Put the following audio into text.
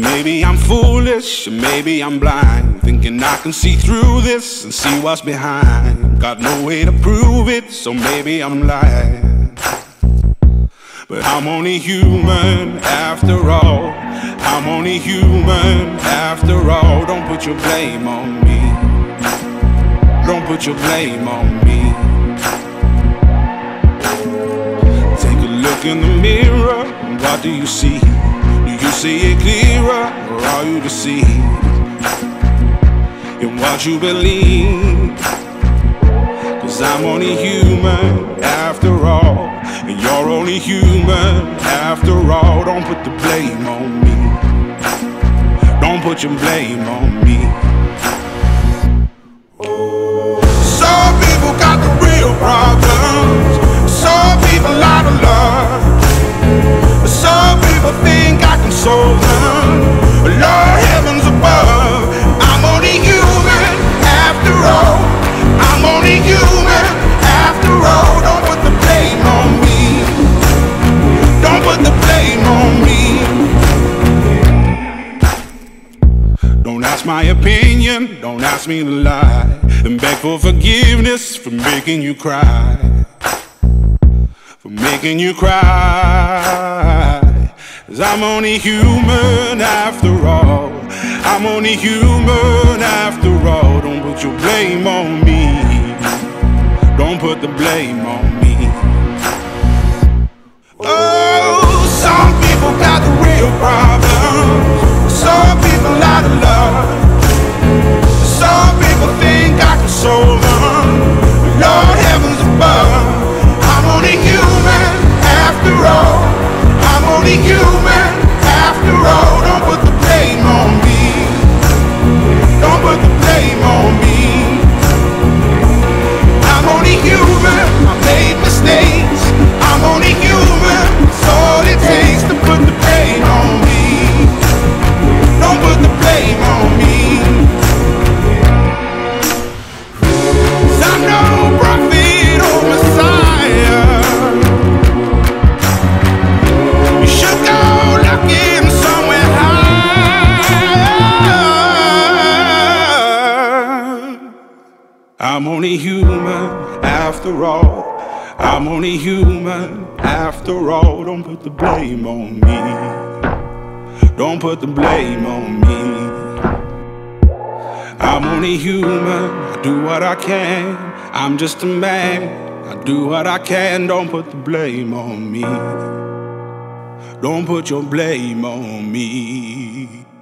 maybe I'm foolish, or maybe I'm blind, thinking I can see through this and see what's behind. Got no way to prove it, so maybe I'm lying. But I'm only human after all. I'm only human after all. Don't put your blame on me. Don't put your blame on me. Take a look in the mirror, and what do you see? Do you see it clearer, or are you deceived in what you believe? 'Cause I'm only human after all, and you're only human after all. Don't put the blame on me. Don't put your blame on me. Some people got the real problems. Some people out of love. Some people think I can solve them. Lord, heavens above, I'm only human after all. I'm only human after all. Don't put the blame on me. Don't put the blame on me. Don't ask my opinion, don't ask me to lie, and beg for forgiveness for making you cry. For making you cry. 'Cause I'm only human after all. I'm only human after all. Don't put your blame on me. Don't put the blame on me. Oh, some people got the real problems. Some people out of love. Some people think I can solve them. Lord, heavens above, I'm only human after all. I'm only human after all. Don't put the blame on me. Don't put the blame on me. I'm only human, I made mistakes. I'm only human, it's all it takes to put the blame on me. Don't put the blame on me. 'Cause I'm no prophet or Messiah. You should go looking somewhere higher. I'm only human after all. I'm only human after all. Don't put the blame on me. Don't put the blame on me. I'm only human, I do what I can. I'm just a man, I do what I can. Don't put the blame on me. Don't put your blame on me.